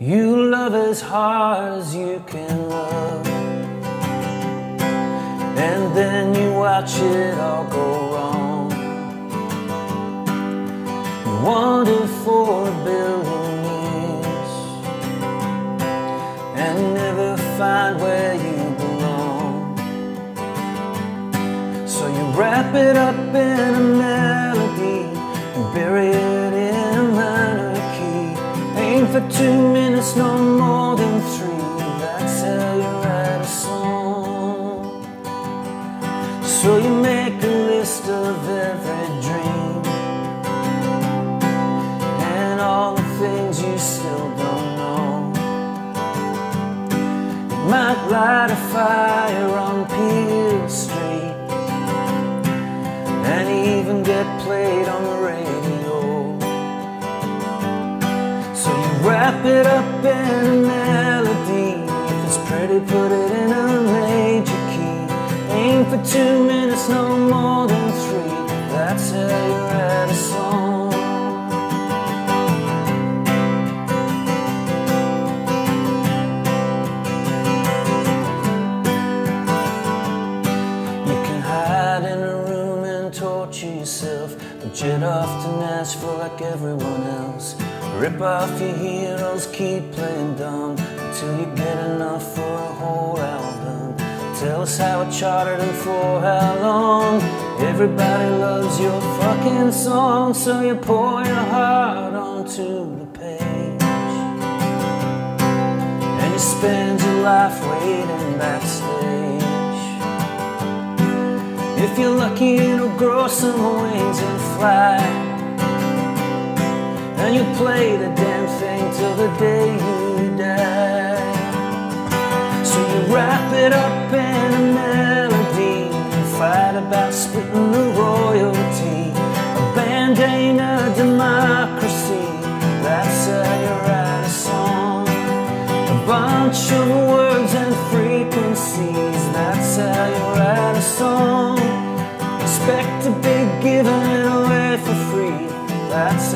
You love as hard as you can love, and then you watch it all go wrong. You wander for a billion years and never find where you belong. So you wrap it up in a melody and bury it in a minor key. Aim for 2 minutes, no more than 3. That's how you write a song. So you make a list of every dream and all the things you still don't know. You might light a fire on Peel Street and even get played on the radio. So you wrap it up in a melody. If it's pretty, put it in a major key. Aim for 2 minutes, no more than 3. That's how you write a song. You can hide in a room and torture yourself, but jet off to Nashville like everyone else. Rip off your heroes, keep playing dumb until you get enough for a whole album. Tell us how it charted and for how long. Everybody loves your fucking song, so you pour your heart onto the page and you spend your life waiting backstage. If you're lucky, it'll grow some wings and fly, and you play the damn thing till the day you die. So you wrap it up in a melody and fight about splitting the royalty. A band ain't a democracy. That's how you write a song. A bunch of words and frequencies. That's how you write a song. Expect to be given it away for free. That's